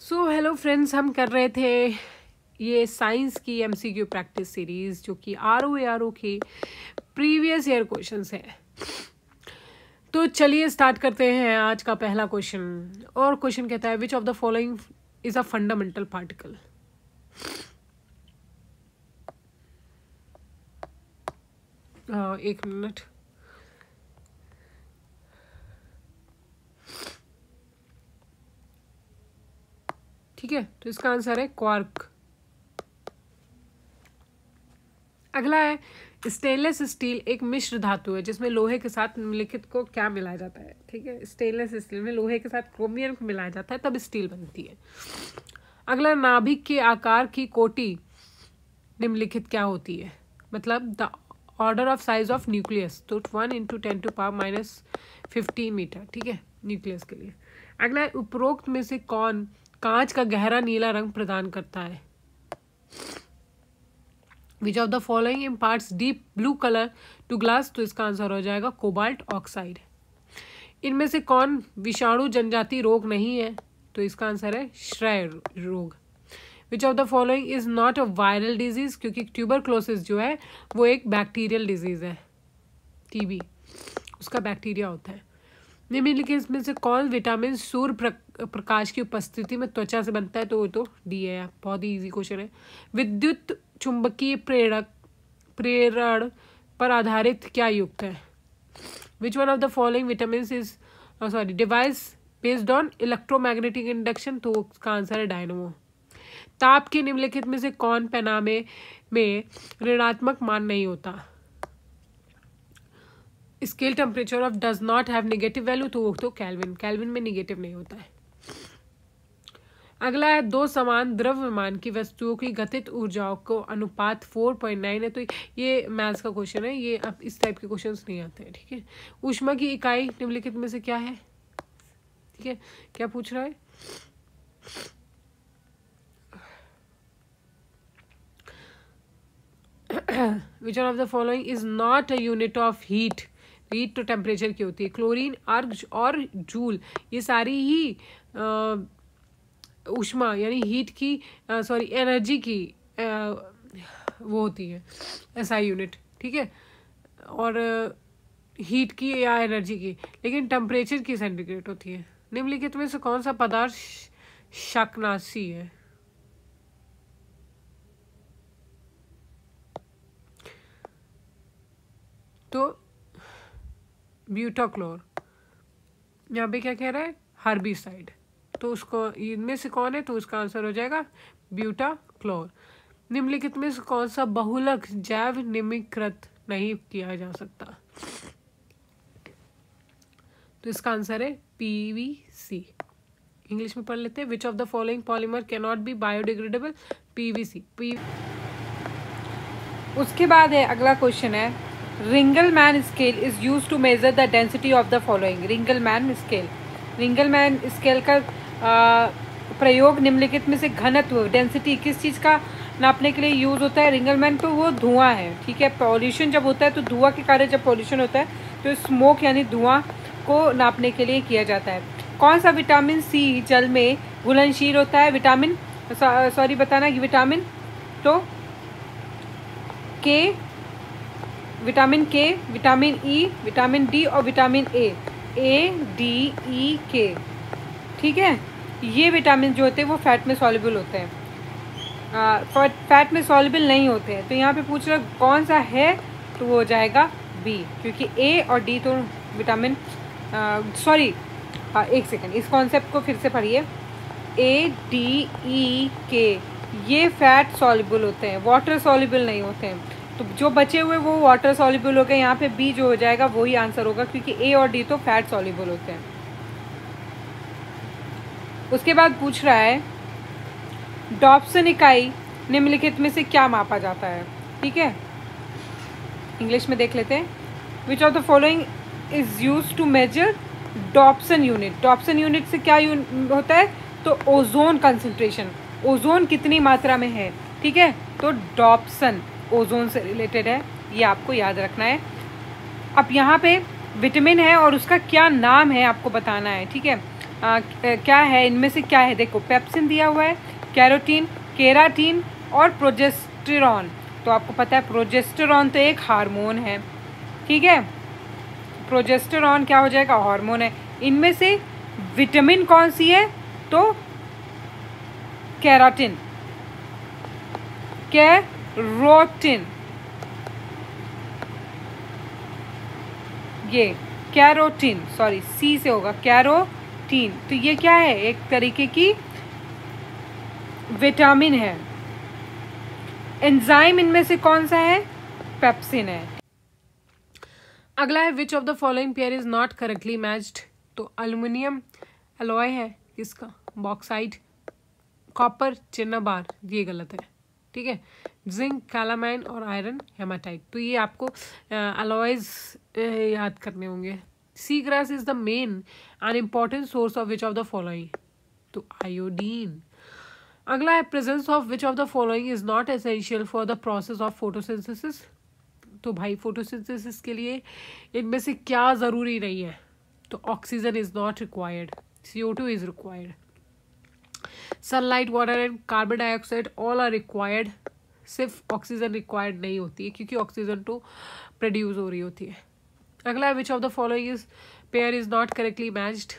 So hello friends, हम कर रहे थे ये साइंस की एमसीक्यू प्रैक्टिस सीरीज जो कि आरओ की प्रीवियस ईयर क्वेश्चंस हैं। तो चलिए स्टार्ट करते हैं आज का पहला क्वेश्चन। और क्वेश्चन कहता है which of the following is a fundamental particle. एक मिनट। ठीक है, तो इसका आंसर है क्वार्क। अगला है स्टेनलेस स्टील एक मिश्र धातु है जिसमें लोहे के साथ निम्नलिखित को क्या मिलाया जाता है। ठीक है, स्टेनलेस स्टील में लोहे के साथ क्रोमियम को मिलाया जाता है तब स्टील बनती है। अगला, नाभिक के आकार की कोटि निम्नलिखित क्या होती है, मतलब the order of size of nucleus, तो 1 × 10⁻⁻15 मीटर। ठीक है, न्यूक्लियस के लिए। अगला, उपरोक्त में से कौन कांच का गहरा नीला रंग प्रदान करता है। Which of the following imparts deep blue colour to glass, तो इसका आंसर हो जाएगा कोबाल्ट ऑक्साइड। इनमें से कौन विषाणु जनजाति रोग नहीं है, तो इसका आंसर है श्रेय रोग। Which of the following is not a viral disease, क्योंकि ट्यूबरक्लोसिस जो है वो एक बैक्टीरियल डिजीज है, टीबी उसका बैक्टीरिया होता है। निम्नलिखित में से कौन विटामिन सूर्य प्रकाश की उपस्थिति में त्वचा से बनता है, तो वो तो डी है। बहुत ही इजी क्वेश्चन है। विद्युत चुंबकीय प्रेरण पर आधारित क्या युक्त है। Which one of the following vitamin is device based on electromagnetic induction, तो उसका आंसर है डायनमो। ताप के निम्नलिखित में से कौन पैमाने में ऋणात्मक मान नहीं होता। Scale temperature of does not have negative value, तो वो तो कैल्विन में नेगेटिव नहीं होता है। अगला है दो समान द्रव्यमान की वस्तुओं की गतिज ऊर्जाओं को अनुपात 4.9 है, तो ये मैथ्स का क्वेश्चन है, ये अब इस टाइप के क्वेश्चंस नहीं आते हैं। ठीक है, ऊष्मा की इकाई निम्नलिखित में से क्या है। ठीक है, क्या पूछ रहा है। Which one of the following is not a unit of heat तो टेम्परेचर की होती है। क्लोरीन, आर्ग और जूल ये सारी ही ऊष्मा यानी हीट की एनर्जी की वो होती है एसआई यूनिट। ठीक है, और हीट की या एनर्जी की, लेकिन टेम्परेचर की सेंटीग्रेड होती है। निम्नलिखित में से कौन सा पदार्थ शाकनाशी है। तो ब्यूटाक्लोर। यहाँ पे क्या कह रहा है, हर्बिसाइड, तो उसको इनमें से कौन है, तो उसका आंसर हो जाएगा ब्यूटाक्लोर। निम्नलिखित में से कौन सा बहुलक जैव निम्नीकृत नहीं किया जा सकता, तो इसका आंसर है पीवीसी। इंग्लिश में पढ़ लेते हैं। Which of the following polymer can not be biodegradable, PVC. उसके बाद है अगला क्वेश्चन है Ringelmann scale is use to measure the density of the following. Ringelmann scale का प्रयोग निम्नलिखित में से घनत्व डेंसिटी किस चीज़ का नापने के लिए यूज़ होता है। रिंगलमैन तो वो धुआं है। ठीक है, पॉल्यूशन जब होता है तो धुआं के कारण जब पॉल्यूशन होता है तो स्मोक यानी धुआं को नापने के लिए किया जाता है। कौन सा विटामिन सी जल में घुलनशील होता है। विटामिन तो vitamin K, vitamin E, vitamin D और vitamin A D E K. ठीक है, ये विटामिन जो होते हैं वो फैट में सॉल्युबल होते हैं, फैट में सॉल्युबल नहीं होते हैं। तो यहाँ पे पूछ रहा कौन सा है, तो वो हो जाएगा बी, क्योंकि ए और डी तो विटामिन एक सेकंड, इस कॉन्सेप्ट को फिर से पढ़िए। ए डी ई के ये फैट सॉल्युबल होते हैं, वाटर सॉल्युबल नहीं होते हैं। तो जो बचे हुए वो वाटर सॉल्युबल हो गए। यहाँ पे बी जो हो जाएगा वही आंसर होगा, क्योंकि ए और डी तो फैट सॉल्युबल होते हैं। उसके बाद पूछ रहा है डॉप्सन इकाई निम्नलिखित में से क्या मापा जाता है। ठीक है, इंग्लिश में देख लेते हैं। Which of the following is use to measure Dobson unit. Dobson unit से क्या होता है, तो ओजोन कंसंट्रेशन, ओजोन कितनी मात्रा में है। ठीक है, तो डॉप्सन ओजोन से रिलेटेड है, ये आपको याद रखना है। अब यहाँ पे विटामिन है और उसका क्या नाम है आपको बताना है। ठीक है, क्या है, इनमें से क्या है, देखो पेप्सिन दिया हुआ है, कैरोटीन, केराटीन और प्रोजेस्टेरॉन। तो आपको पता है प्रोजेस्टेरॉन तो एक हार्मोन है, ठीक है, प्रोजेस्टेरॉन क्या हो जाएगा, हार्मोन है। इनमें से विटामिन कौन सी है, तो केराटिन, कैरोटिन, ये कैरोटीन, सॉरी सी से होगा, कैरोटीन। तो ये क्या है, एक तरीके की विटामिन है। एंजाइम इनमें से कौन सा है, पेप्सिन है। अगला है which of the following pair is not correctly matched. तो एल्युमिनियम एलॉय है किसका, बॉक्साइट, कॉपर चिन्नाबार, ये गलत है, ठीक है। जिंक कैलामाइन और आयरन हेमाटाइट। तो ये आपको अलॉयज याद करने होंगे। Sea grass is the main and important source of which of the following. तो आयोडीन। अगला है presence of which of the following is not essential for the process of photosynthesis. तो भाई फोटोसिंथेसिस के लिए इनमें से क्या ज़रूरी नहीं है, तो oxygen is not required, CO2 is required, sunlight, water and carbon dioxide all are required. सिर्फ ऑक्सीजन रिक्वायर्ड नहीं होती है क्योंकि ऑक्सीजन तो प्रोड्यूस हो रही होती है। अगला which of the following is pair is not correctly matched.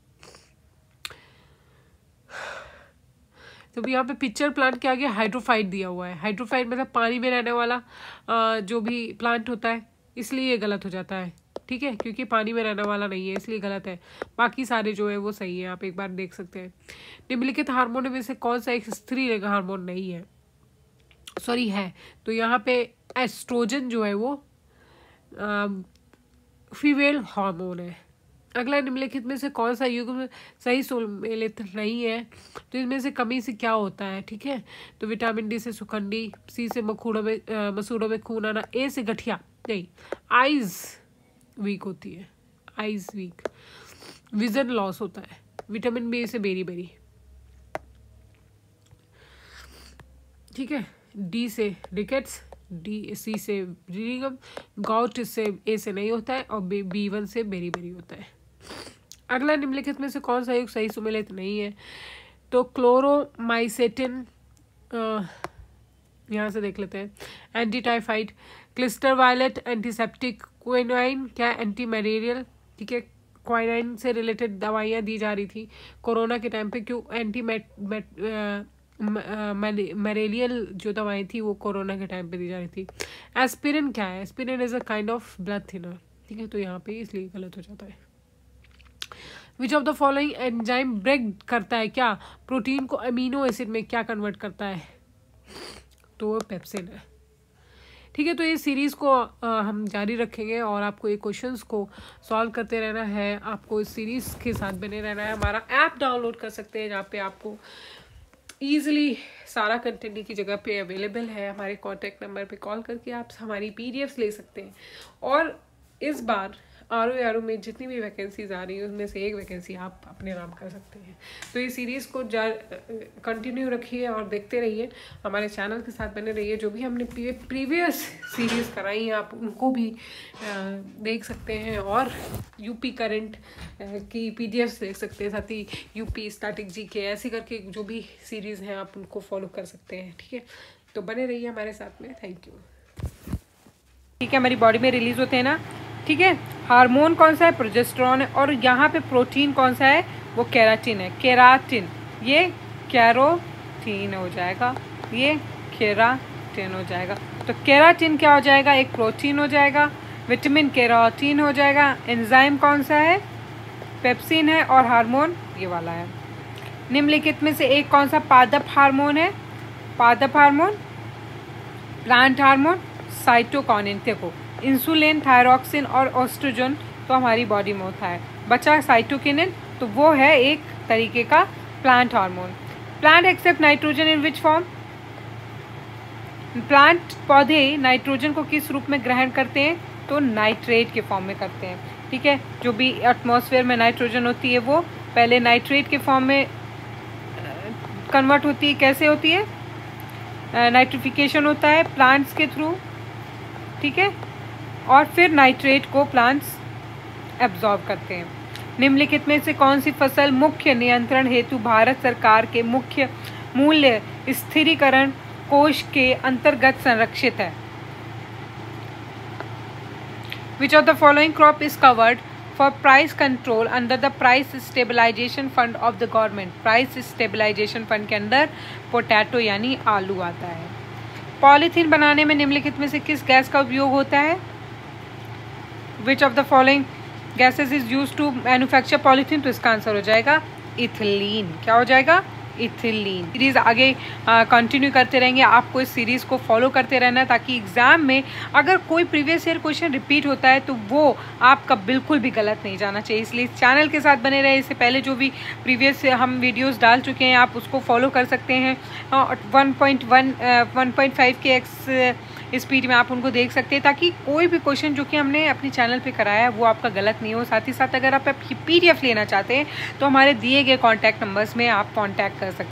तो यहाँ पे पिक्चर प्लांट के आगे हाइड्रोफाइट दिया हुआ है। हाइड्रोफाइट मतलब पानी में रहने वाला जो भी प्लांट होता है, इसलिए ये गलत हो जाता है, ठीक है, क्योंकि पानी में रहने वाला नहीं है इसलिए गलत है। बाकी सारे जो है वो सही है, आप एक बार देख सकते हैं। निम्नलिखित हार्मोन में से कौन सा एक स्त्रीलिंग हार्मोन नहीं है, सॉरी है। तो यहाँ पे एस्ट्रोजन जो है वो फीमेल हार्मोन है। अगला निम्नलिखित में से कौन सा युग्म सही सुमेलित नहीं है। तो इनमें से कमी से क्या होता है, ठीक है। तो विटामिन डी से सुखंडी, सी से मसूड़ों में खून आना, ए से गठिया नहीं, आइज वीक होती है, आइज वीक, विजन लॉस होता है, विटामिन बी से बेरी बेरी, ठीक है। डी से रिकेट्स, सी से रिंगम, गाउट से ए से नहीं होता है और B1 से बेरी बेरी होता है। अगला निम्नलिखित में से कौन सा युग सही सुमेलित नहीं है। तो क्लोरोमाइसेटिन, यहाँ से देख लेते हैं, anti typhoid, crystal violet antiseptic, quinine क्या एंटी मलेरियल, ठीक है, क्विनाइन से रिलेटेड दवाइयाँ दी जा रही थी कोरोना के टाइम पे, क्यों एंटी मलेरियल जो दवाएं थी वो कोरोना के टाइम पे दी जा रही थी। एस्पिरिन क्या है, aspirin is a kind of blood thinner, ठीक है, तो यहाँ पे इसलिए गलत हो जाता है। Which of the following enzyme break करता है क्या, प्रोटीन को अमीनो एसिड में क्या कन्वर्ट करता है, तो पेप्सिन है, ठीक है। तो ये सीरीज़ को हम जारी रखेंगे और आपको ये क्वेश्चंस को सॉल्व करते रहना है, आपको इस सीरीज़ के साथ बने रहना है। हमारा ऐप डाउनलोड कर सकते हैं जहाँ पे आपको ईजिली सारा कंटेंट की जगह पे अवेलेबल है। हमारे कॉन्टैक्ट नंबर पे कॉल करके आप हमारी PDFs ले सकते हैं। और इस बार RO में जितनी भी वैकेंसीज आ रही है उनमें से एक वैकेंसी आप अपने नाम कर सकते हैं। तो ये सीरीज़ को कंटिन्यू रखिए और देखते रहिए, हमारे चैनल के साथ बने रहिए। जो भी हमने प्रीवियस सीरीज़ कराई हैं आप उनको भी देख सकते हैं और UP करंट की PDFs देख सकते हैं, साथ ही UP स्टैटिक GK ऐसे करके जो भी सीरीज़ हैं आप उनको फॉलो कर सकते हैं, ठीक है। तो बने रहिए हमारे साथ में, थैंक यू। ठीक है, हमारी बॉडी में रिलीज होते हैं ना, ठीक है। हार्मोन कौन सा है, प्रोजेस्टेरॉन है, और यहाँ पे प्रोटीन कौन सा है, वो केराटिन है, केराटिन, ये कैरोटीन हो जाएगा, ये केराटिन हो जाएगा। तो केराटिन क्या हो जाएगा, एक प्रोटीन हो जाएगा, विटामिन केराटिन हो जाएगा। एंजाइम कौन सा है, पेप्सिन है, और हार्मोन ये वाला है। निम्नलिखित में से एक कौन सा पादप हार्मोन है, पादप हार्मोन, प्लांट हार्मोन, साइटोकाइनिन। देखो इंसुलिन, थायरॉक्सिन और एस्ट्रोजन तो हमारी बॉडी में होता है, बचा साइटोकिनिन, तो वो है एक तरीके का plant hormone. Plant accept nitrogen in which form, plant पौधे नाइट्रोजन को किस रूप में ग्रहण करते हैं, तो नाइट्रेट के फॉर्म में करते हैं, ठीक है। जो भी एटमॉस्फेयर में नाइट्रोजन होती है वो पहले नाइट्रेट के फॉर्म में कन्वर्ट होती है। कैसे होती है, नाइट्रिफिकेशन होता है प्लांट्स के थ्रू, ठीक है, और फिर नाइट्रेट को प्लांट्स एब्जॉर्ब करते हैं। निम्नलिखित में से कौन सी फसल मुख्य नियंत्रण हेतु भारत सरकार के मुख्य मूल्य स्थिरीकरण कोष के अंतर्गत संरक्षित है? Which of the following crop is covered for price control under the price stabilization fund of the government? Price stabilization fund के अंदर पोटैटो यानी आलू आता है। पॉलीथीन बनाने में निम्नलिखित में से किस गैस का उपयोग होता है? Which of the following gases is used to manufacture polythene? तो इसका आंसर हो जाएगा इथिलीन। क्या हो जाएगा? इथिलीन। सीरीज आगे कंटिन्यू करते रहेंगे, आपको इस सीरीज को फॉलो करते रहना है ताकि एग्जाम में अगर कोई प्रीवियस ईयर क्वेश्चन रिपीट होता है तो वो आपका बिल्कुल भी गलत नहीं जाना चाहिए। इसलिए चैनल के साथ बने रहे। इससे पहले जो भी प्रीवियस हम वीडियोस डाल चुके हैं आप उसको फॉलो कर सकते हैं। 1.5 के स्पीड में आप उनको देख सकते हैं ताकि कोई भी क्वेश्चन जो कि हमने अपने चैनल पे कराया है वो आपका गलत नहीं हो। साथ ही साथ अगर आप PDF लेना चाहते हैं तो हमारे दिए गए कॉन्टैक्ट नंबर्स में आप कॉन्टैक्ट कर सकते हैं।